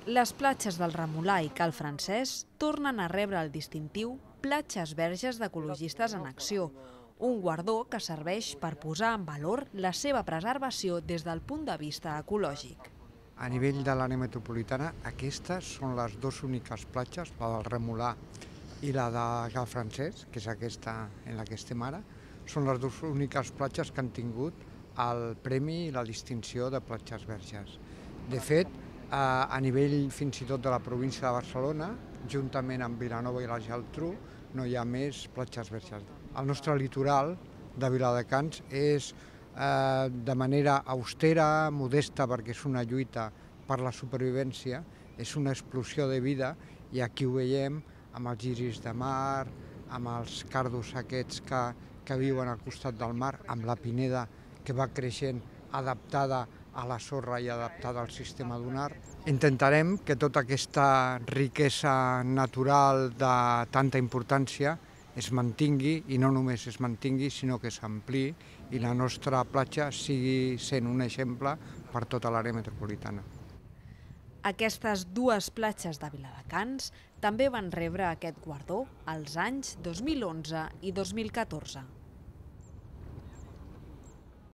Les platges del Remolà i Cal Francès tornen a rebre el distintiu Platges Verges d'Ecologistes en Acció, un guardó que serveix per posar en valor la seva preservació des del punt de vista ecològic. A nivell de l'àrea metropolitana, aquestes són les dues úniques platges, la del Remolà i la de Cal Francès, que és aquesta en la que estem ara, són les dues úniques platges que han tingut el premi i la distinció de platges verges. De fet, a nivell fins i tot de la província de Barcelona, juntament amb Vilanova i la Geltrú, no hi ha més platges verges. El nostre litoral de Viladecans és de manera austera, modesta, perquè és una lluita per la supervivència, és una explosió de vida i aquí ho veiem amb els lliris de mar, amb els cardos aquests que viuen al costat del mar, amb la pineda que va creixent adaptada a la sorra i adaptada al sistema dunar. Intentarem que tota aquesta riquesa natural de tanta importància es mantingui, i no només es mantingui, sinó que s'ampliï i la nostra platja sigui sent un exemple per tota l'àrea metropolitana. Aquestes dues platges de Viladecans també van rebre aquest guardó als anys 2011 i 2014.